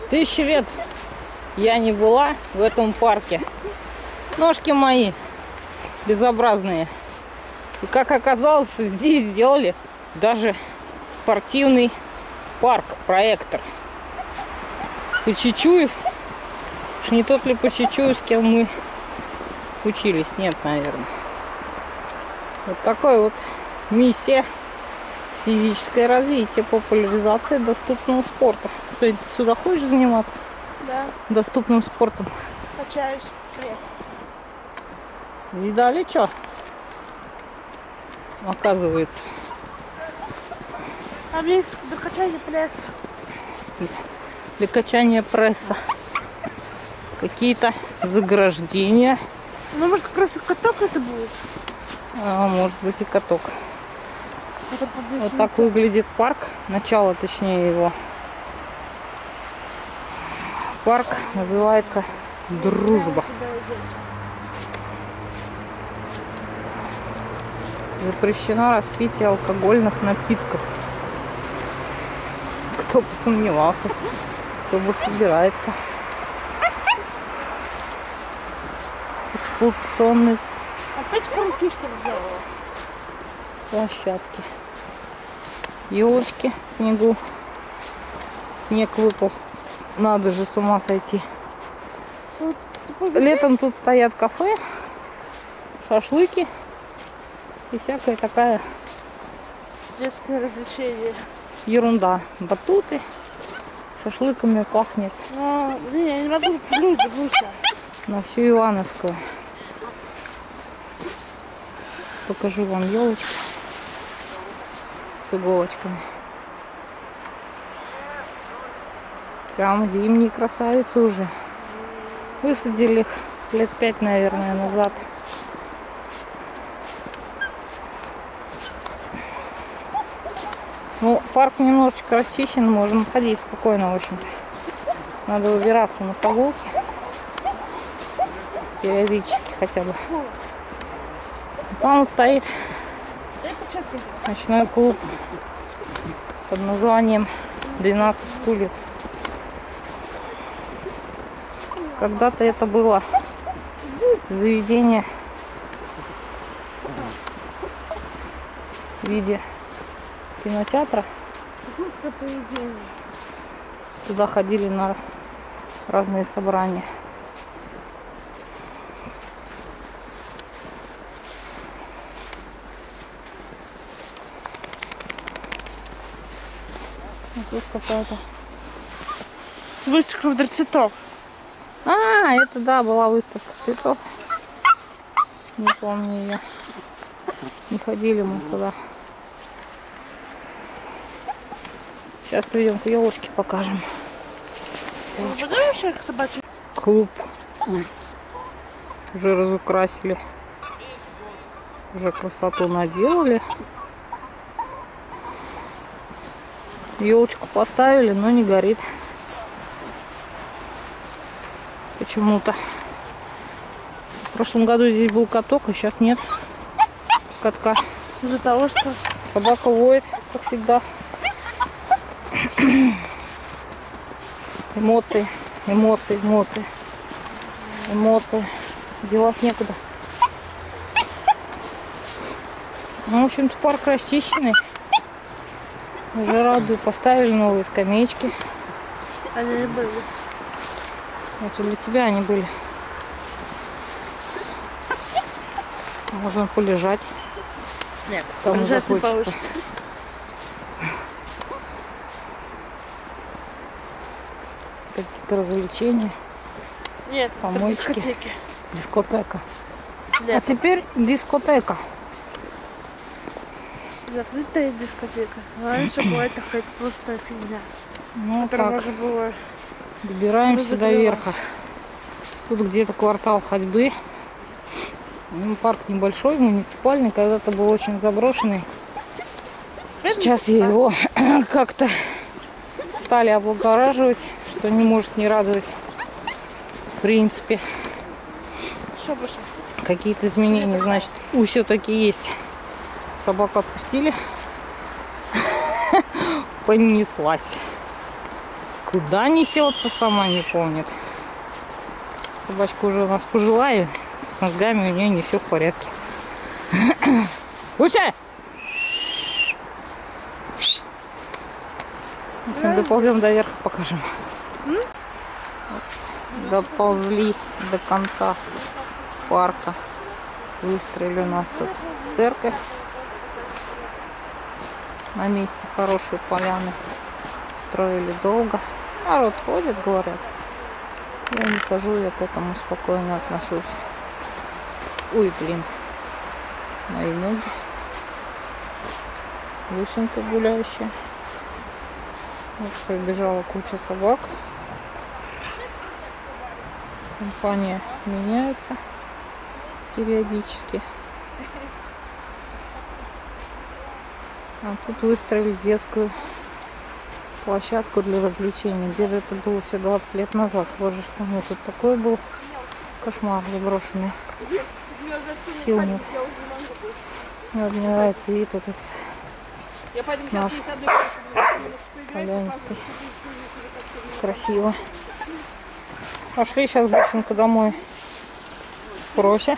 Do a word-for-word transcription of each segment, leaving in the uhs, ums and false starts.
Тысячи лет я не была в этом парке. Ножки мои безобразные. И как оказалось, здесь сделали даже спортивный парк, проектор. Почечуев. Уж не тот ли Почечуев, с кем мы учились? Нет, наверное. Вот такой вот миссия. Физическое развитие, популяризация доступного спорта. Сегодня ты сюда хочешь заниматься? Да. Доступным спортом. Качаюсь пресс. Видали, что? Оказывается. А мне до качания пресса. Для качания пресса. Какие-то заграждения. Ну, может, как раз и каток это будет? А, может быть, и каток. Вот так выглядит парк. Начало, точнее, его. Парк называется Дружба. Запрещено распитие алкогольных напитков. Кто бы сомневался, кто бы собирается. Эксплуатационный. Опять коньки что сделала? Площадки. Елочки в снегу. Снег выпал. Надо же, с ума сойти. Летом тут стоят кафе, шашлыки и всякая такая детское развлечение. ерунда. Батуты. Шашлыками пахнет. А, блин, я не могу люди грустно. На всю Ивановскую. Покажу вам елочку с иголочками. Прям зимние красавицы уже. Высадили их лет пять, наверное, назад. Ну, парк немножечко расчищен, можно ходить спокойно, в общем-то. Надо выбираться на прогулки. Периодически хотя бы. Там вот стоит ночной клуб под названием двенадцать стульев. Когда-то это было заведение в виде кинотеатра. Туда ходили на разные собрания. Тут какая-то выставка цветов. А, это да, была выставка цветов. Не помню ее. Не ходили мы туда. Сейчас придем к елочке, покажем. Вообще к собачьей. Клуб. Уже разукрасили. Уже красоту наделали. Елочку поставили, но не горит. Почему-то. В прошлом году здесь был каток, а сейчас нет катка. Из-за того, что собака воет, как всегда. Эмоции, эмоции, эмоции, эмоции. Девать некуда. Ну, в общем-то, парк расчищенный. Уже радует, поставили новые скамеечки. Они не были. Это для тебя они были. Можно полежать. Нет, кому полежать не захочется. получится. Какие-то развлечения. Нет, помоечки. дискотеки. Дискотека. Нет. А теперь дискотека. Закрытая дискотека. Раньше была такая просто фигня. Ну которую так, можно было добираемся до верха. Тут где-то квартал ходьбы. Ну, парк небольшой, муниципальный, когда-то был очень заброшенный. Сейчас я его как-то стали облагораживать, что не может не радовать. В принципе, какие-то изменения, значит, все-таки есть. Собаку отпустили, понеслась. Куда несется, сама не помнит. Собачка уже у нас пожилая. С мозгами у нее не все в порядке. Уся! В общем, доползем до верха, покажем. Вот. Доползли до конца парка. Выстроили у нас тут церковь. На месте хорошие поляны. Строили долго. Народ ходит, говорят. Я не хожу, я к этому спокойно отношусь. Ой, блин. Мои ноги. Лысинка гуляющая. Вот прибежала куча собак. Компания меняется периодически. А тут выстроили детскую площадку для развлечений. Где же это было все двадцать лет назад? Боже, что мне тут такой был кошмар заброшенный. Сил нет. Мне вот не нравится вид вот этот наш полянистый. Красиво. Пошли сейчас быстренько домой. Прося.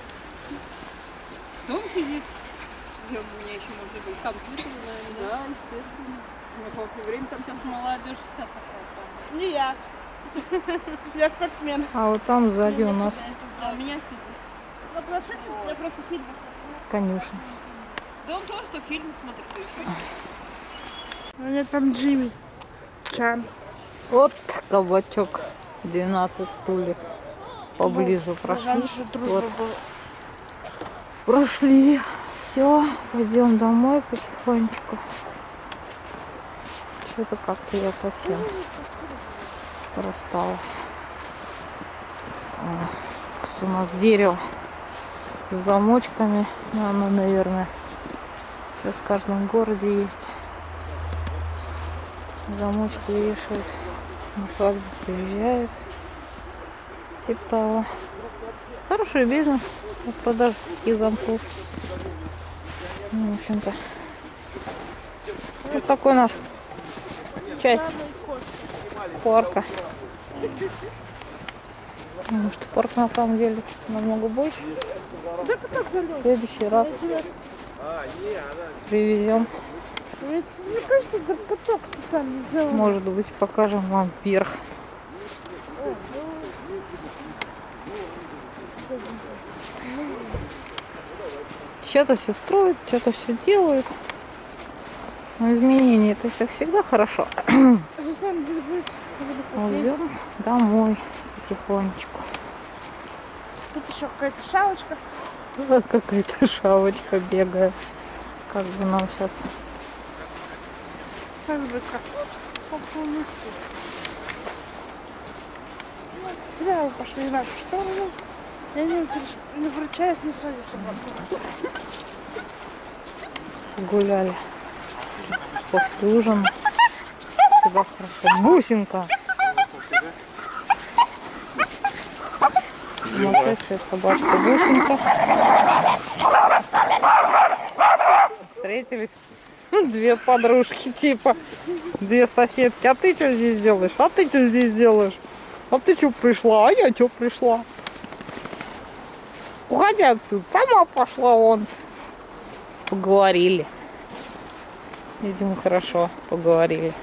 Он сидит. У меня еще может быть сам слышал, наверное. Да, естественно. На полное время там сейчас молодежь вся такая. Не я. Я спортсмен. А вот там сзади у нас А у меня сидит. На планшете я просто фильм смотрю. конюшня. Да он тоже, что фильм смотрит, то еще. У меня там Джимми. Чан. Вот кабачок. двенадцать стульев. Поближе прошли. Раньше дружба Вот. была. Прошли. Все. Пойдем домой потихонечку. Что-то как-то я совсем рассталась. Тут у нас дерево с замочками. Ну, оно, наверное, сейчас в каждом городе есть. Замочки вешают. На свадьбу приезжают. Типа того. Хороший бизнес по продаже таких замков. Ну, в общем-то. Вот такой наш часть парка. Потому что парк на самом деле намного больше. В следующий раз привезем. Мне кажется, это каток специально сделан. Может быть, покажем вам верх. Что-то все строят, что-то все делают. Но изменения это все всегда хорошо. Ползем домой потихонечку. Тут еще какая-то шалочка. Вот какая-то шавочка бегает. Как бы нам сейчас... Как бы как? По-моему, зря вы пошли в нашу сторону. Я не, не вручаюсь на свою собаку. Гуляли после ужина. Сюда хорошо. Бусинка! Сумасшедшая собачка Бусинка. Встретились две подружки, типа две соседки. А ты что здесь делаешь? А ты что здесь делаешь? А ты что пришла? А я что пришла? Уходи отсюда. Сама пошла вон. Поговорили. Видимо, хорошо поговорили.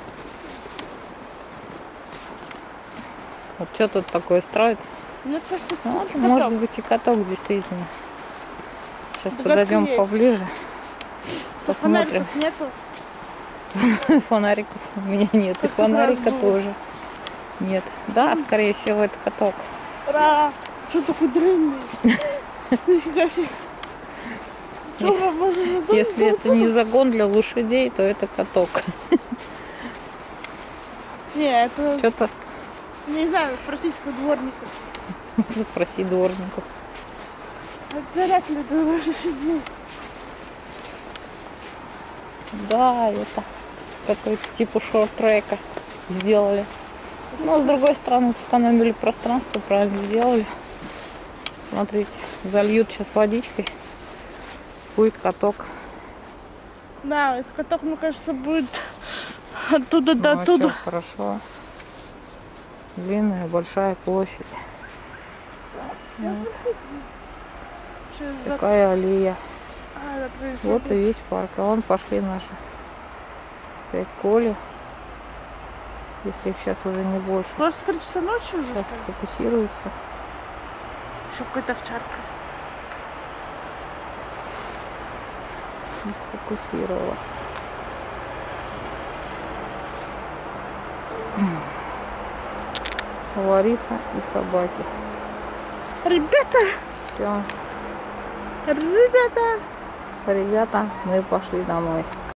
Вот что тут такое строит? Мне кажется, это Вот, всё-таки может каток. быть и каток действительно. Сейчас Догадки подойдем есть. поближе. Да Посмотрим. фонариков нету. Фонариков у меня нет. И Как в раз фонарика было. тоже нет. Да, скорее всего, это каток. Ура! Что такой дрянный? Нифига себе. Чё, можно задуматься? Если это не загон для лошадей, то это каток. Не, это... Что-то Не знаю, спросить у дворника. спроси дворников. Это вряд ли для лошадей. Да, это какой-то типа шорт-трека сделали. Но с другой стороны сэкономили пространство, правильно сделали. Смотрите, зальют сейчас водичкой. Будет каток. Да, этот каток, мне кажется, будет оттуда Ну, до а оттуда. чё, хорошо. Длинная, большая площадь. Вот. Сейчас за... Такая аллея. А, за твои Вот смотрю. и весь парк. А вон пошли наши пять коли. Если их сейчас уже не больше. двадцать три часа ночи уже, Сейчас что ли? сфокусируется. Еще какая-то овчарка. Не сфокусировалась. Лариса и собаки. Ребята! Все. Ребята! Ребята, мы пошли домой.